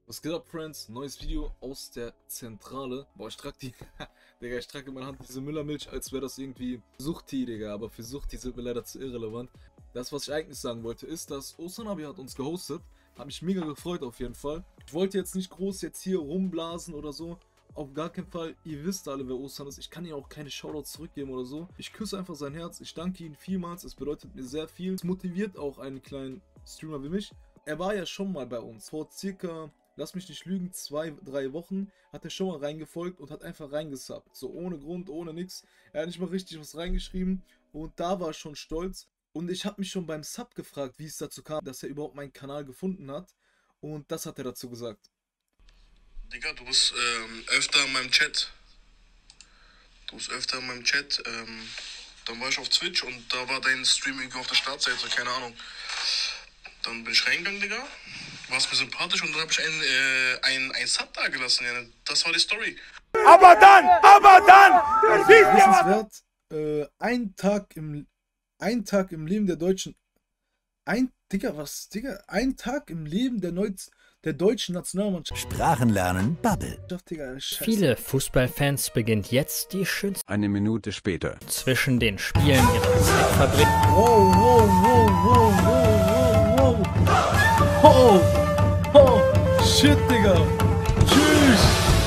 Was geht ab, Friends? Neues Video aus der Zentrale. Boah, ich trage die, Digga, ich trage in meiner Hand diese Müllermilch, als wäre das irgendwie Suchti, Digga. Aber für Suchti sind wir leider zu irrelevant. Das, was ich eigentlich sagen wollte, ist, dass Osanabi hat uns gehostet. Hat mich mega gefreut auf jeden Fall. Ich wollte jetzt nicht groß jetzt hier rumblasen oder so. Auf gar keinen Fall. Ihr wisst alle, wer Osan ist. Ich kann ihm auch keine Shoutouts zurückgeben oder so. Ich küsse einfach sein Herz. Ich danke ihm vielmals. Es bedeutet mir sehr viel. Es motiviert auch einen kleinen Streamer wie mich. Er war ja schon mal bei uns. Vor circa, lass mich nicht lügen, 2-3 Wochen hat er schon mal reingefolgt und hat einfach reingesubbt. So ohne Grund, ohne nix. Er hat nicht mal richtig was reingeschrieben. Und da war ich schon stolz. Und ich habe mich schon beim Sub gefragt, wie es dazu kam, dass er überhaupt meinen Kanal gefunden hat. Und das hat er dazu gesagt. Digga, du bist öfter in meinem Chat. Dann war ich auf Twitch und da war dein Stream irgendwie auf der Startseite, keine Ahnung. Dann bin ich reingegangen, Digga. Warst mir sympathisch und dann habe ich ein Sub da gelassen. Ja. Das war die Story. Aber dann! Wissenswert, ein Tag im Leben der Deutschen. Ein Tag im Leben der deutschen Nationalmannschaft. Sprachen lernen, Bubble. Digga, Viele Fußballfans beginnt jetzt die schönste Eine Minute später. zwischen den Spielen ihrer Zeit verbringen. Oh, shit, Digga. Tschüss.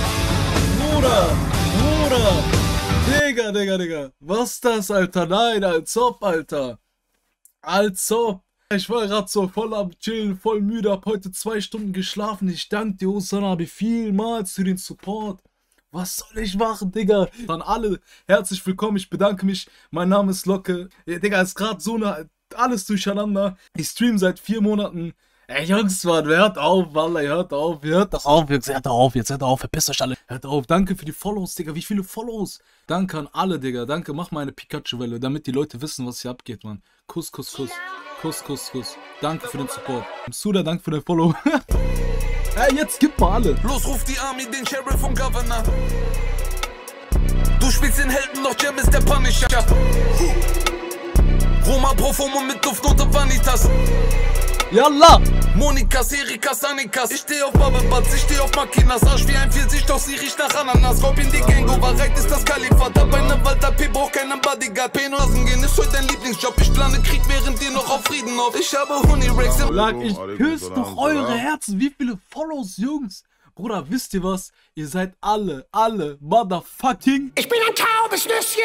Bruder. Digga. Was das, Alter? Nein, als ob, Alter. Als ob. Ich war gerade so voll am Chillen, voll müde, hab heute 2 Stunden geschlafen. Ich danke dir, Osanabi, vielmals für den Support. Was soll ich machen, Digga? An alle herzlich willkommen, ich bedanke mich. Mein Name ist Locke. Ja, Digga, ist gerade so alles durcheinander. Ich stream seit 4 Monaten. Ey, Jungs, Mann, hört auf, Wallah, hört auf, verpisst euch alle. Hört auf, danke für die Follows, Digga, wie viele Follows? Danke an alle, Digga, danke, mach mal eine Pikachu-Welle, damit die Leute wissen, was hier abgeht, Mann. Kuss. Danke für den Support. Suda, danke für den Follow. Ey, jetzt gib mal alle. Los, ruf die Army, den Sheriff und Governor. Du spielst den Helden, doch Jam ist der Punisher. Roma Profumo mit Duftnote Vanitas. Yalla! Monikas, Erikas, Anikas. Ich steh auf Bubble Butts, ich steh auf Makinas. Arsch wie ein 40, doch sie riecht nach Ananas. Raub in die Gang, overreit ist das Kalifat. Hab eine Walter P, brauch keinen Bodyguard. Penosen gehen ist heute dein Lieblingsjob. Ich plane Krieg, während ihr noch auf Frieden auf. Ich habe Honeyrex im Lag, ich küsse doch eure Herzen. Wie viele Follows, Jungs? Bruder, wisst ihr was? Ihr seid alle motherfucking... Ich bin ein taubes Nüsschen!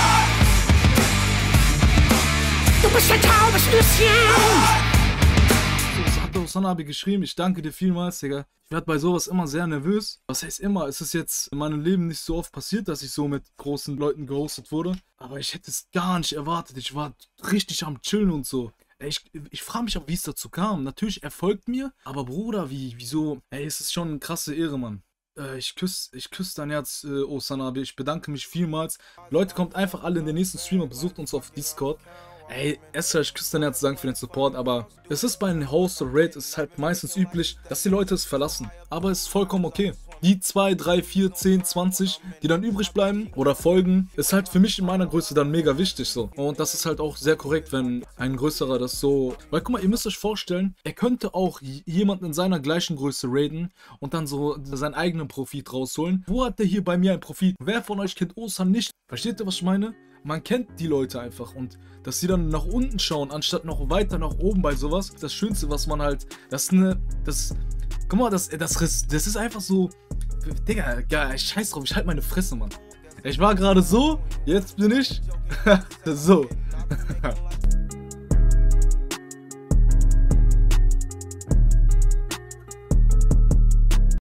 Du bist ein taubes Nüsschen! Osanabi geschrieben, ich danke dir vielmals, Digga. Ich werde bei sowas immer sehr nervös. Was heißt immer? Es ist jetzt in meinem Leben nicht so oft passiert, dass ich so mit großen Leuten gehostet wurde. Aber ich hätte es gar nicht erwartet. Ich war richtig am Chillen und so. Ich frage mich auch, wie es dazu kam. Natürlich, er folgt mir. Aber Bruder, wieso? Ey, es ist schon eine krasse Ehre, Mann. Ich küsse dein Herz, Osanabi. Ich bedanke mich vielmals. Leute, kommt einfach alle in den nächsten Stream und besucht uns auf Discord. Ey, Esther, ich küsse dein Herz, danke für den Support, aber es ist bei einem Host oder Raid, es ist halt meistens üblich, dass die Leute es verlassen. Aber es ist vollkommen okay. Die 2, 3, 4, 10, 20, die dann übrig bleiben oder folgen, ist halt für mich in meiner Größe dann mega wichtig so. Und das ist halt auch sehr korrekt, wenn ein Größerer das so... Weil guck mal, ihr müsst euch vorstellen, er könnte auch jemanden in seiner gleichen Größe raiden und dann so seinen eigenen Profit rausholen. Wo hat der hier bei mir einen Profit? Wer von euch kennt Osan nicht? Versteht ihr, was ich meine? Man kennt die Leute einfach und dass sie dann nach unten schauen, anstatt noch weiter nach oben bei sowas, das Schönste, was man halt, guck mal, das ist einfach so, Digga, scheiß drauf, ich halt meine Fresse, Mann. Ich war gerade so, jetzt bin ich so.